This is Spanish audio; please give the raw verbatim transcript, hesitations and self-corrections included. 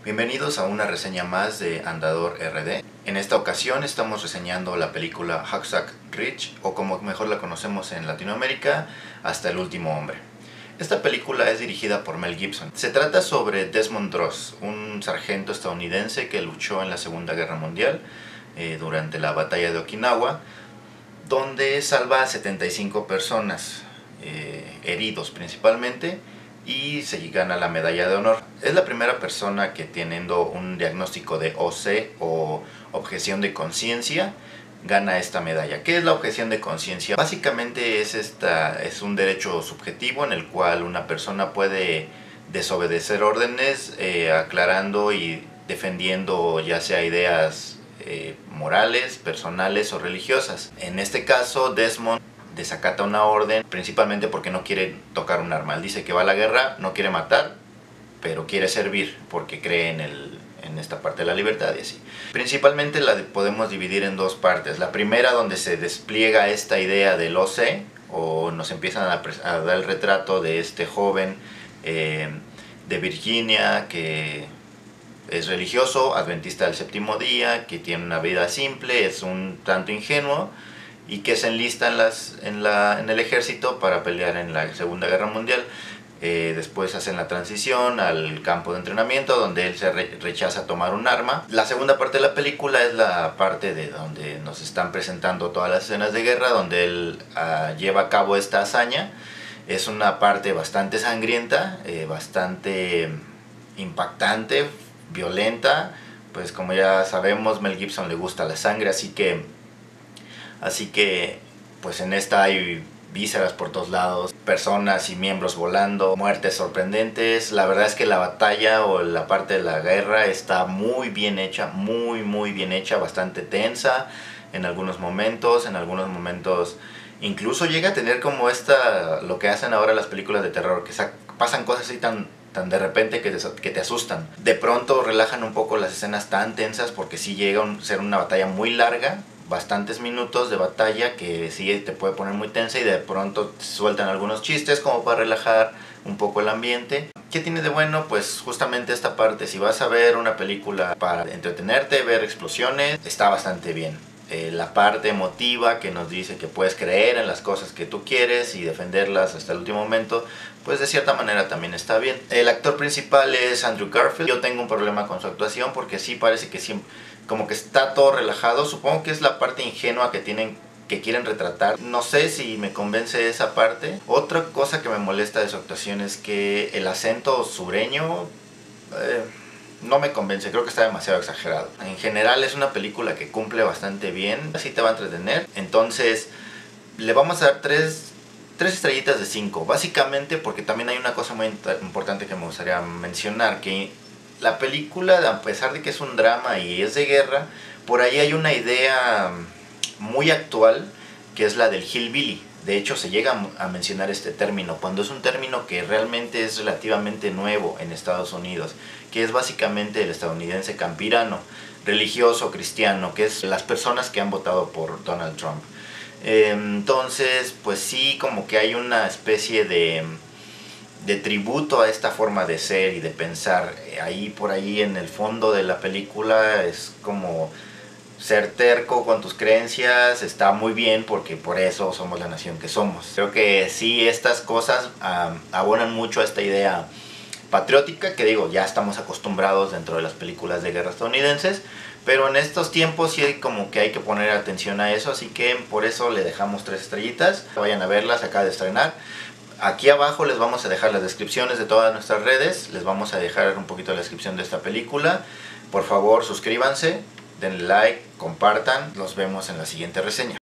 Bienvenidos a una reseña más de Andador R D. En esta ocasión estamos reseñando la película Hacksaw Ridge, o como mejor la conocemos en Latinoamérica, Hasta el último hombre. Esta película es dirigida por Mel Gibson. Se trata sobre Desmond Doss, un sargento estadounidense que luchó en la Segunda Guerra Mundial eh, durante la batalla de Okinawa, donde salva a setenta y cinco personas, eh, heridos principalmente, y se gana la medalla de honor. Es la primera persona que, teniendo un diagnóstico de O C o objeción de conciencia, gana esta medalla. ¿Qué es la objeción de conciencia? Básicamente es, esta, es un derecho subjetivo en el cual una persona puede desobedecer órdenes eh, aclarando y defendiendo ya sea ideas eh, morales, personales o religiosas. En este caso, Desmond desacata una orden principalmente porque no quiere tocar un arma. Él dice que va a la guerra, no quiere matar, pero quiere servir porque cree en, el, en esta parte de la libertad y así. Principalmente la podemos dividir en dos partes. La primera, donde se despliega esta idea del O C, o nos empiezan a, a dar el retrato de este joven eh, de Virginia que es religioso, adventista del séptimo día, que tiene una vida simple, es un tanto ingenuo, y que se enlista en, las, en, la, en el ejército para pelear en la Segunda Guerra Mundial. Eh, después hacen la transición al campo de entrenamiento, donde él se re rechaza tomar un arma. La segunda parte de la película es la parte de donde nos están presentando todas las escenas de guerra, donde él uh, lleva a cabo esta hazaña. Es una parte bastante sangrienta, eh, bastante impactante, violenta. Pues como ya sabemos, Mel Gibson le gusta la sangre, así que Así que, pues en esta hay vísceras por todos lados, personas y miembros volando, muertes sorprendentes. La verdad es que la batalla o la parte de la guerra está muy bien hecha, muy muy bien hecha, bastante tensa en algunos momentos, en algunos momentos incluso llega a tener como esta, lo que hacen ahora las películas de terror, que pasan cosas así tan, tan de repente que te, que te asustan. De pronto relajan un poco las escenas tan tensas porque sí llega a ser una batalla muy larga, bastantes minutos de batalla que sí te puede poner muy tensa, y de pronto sueltan algunos chistes como para relajar un poco el ambiente. ¿Qué tiene de bueno? Pues justamente esta parte. Si vas a ver una película para entretenerte, ver explosiones, está bastante bien. Eh, la parte emotiva que nos dice que puedes creer en las cosas que tú quieres y defenderlas hasta el último momento, pues de cierta manera también está bien. El actor principal es Andrew Garfield. Yo tengo un problema con su actuación porque sí parece que siempre como que está todo relajado. Supongo que es la parte ingenua que tienen, que quieren retratar. No sé si me convence esa parte. Otra cosa que me molesta de su actuación es que el acento sureño eh, no me convence, creo que está demasiado exagerado. En general es una película que cumple bastante bien, así te va a entretener. Entonces le vamos a dar tres, tres estrellitas de cinco, básicamente porque también hay una cosa muy importante que me gustaría mencionar, que la película, a pesar de que es un drama y es de guerra, por ahí hay una idea muy actual, que es la del hillbilly. De hecho, se llega a mencionar este término, cuando es un término que realmente es relativamente nuevo en Estados Unidos, que es básicamente el estadounidense campirano, religioso, cristiano, que es las personas que han votado por Donald Trump. Entonces, pues sí, como que hay una especie de... de tributo a esta forma de ser y de pensar. Ahí por ahí en el fondo de la película es como ser terco con tus creencias, está muy bien porque por eso somos la nación que somos. Creo que sí, estas cosas um, abonan mucho a esta idea patriótica, que digo, ya estamos acostumbrados dentro de las películas de guerra estadounidenses, pero en estos tiempos sí hay como que hay que poner atención a eso, así que por eso le dejamos tres estrellitas. Vayan a verlas, acaba de estrenar. Aquí abajo les vamos a dejar las descripciones de todas nuestras redes, les vamos a dejar un poquito la descripción de esta película. Por favor, suscríbanse, denle like, compartan, los vemos en la siguiente reseña.